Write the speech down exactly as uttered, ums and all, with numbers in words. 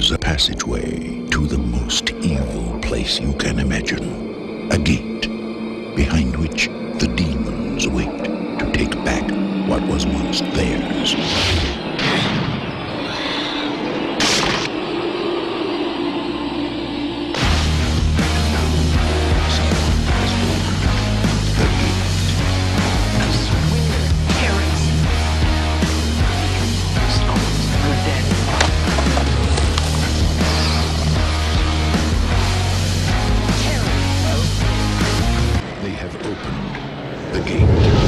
is a passageway to the most evil place you can imagine. A gate behind which the demons wait to take back what was once theirs. They have opened the gate.